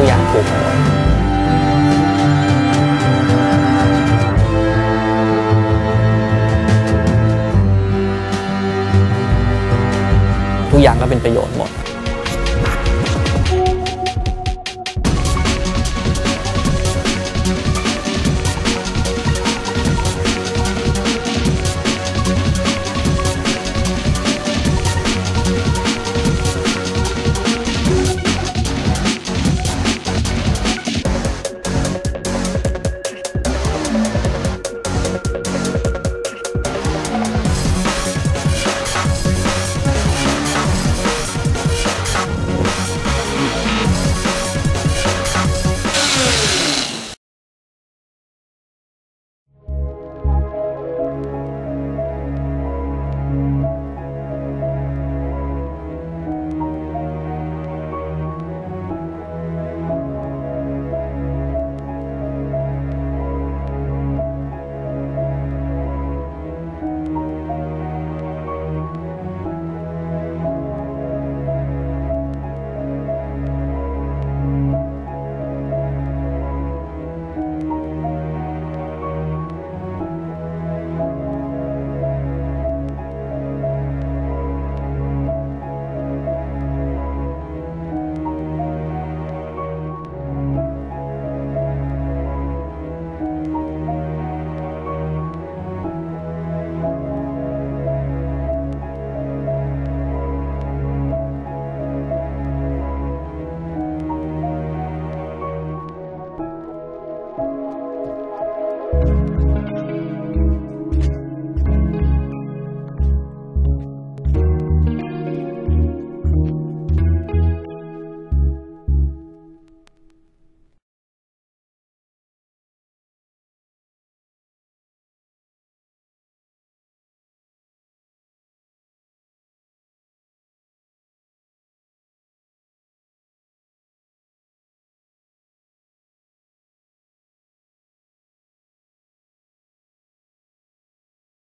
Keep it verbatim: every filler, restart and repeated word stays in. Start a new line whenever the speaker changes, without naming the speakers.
อย่างถูกหมดทุกอย่างก็เป็นประโยชน์หมด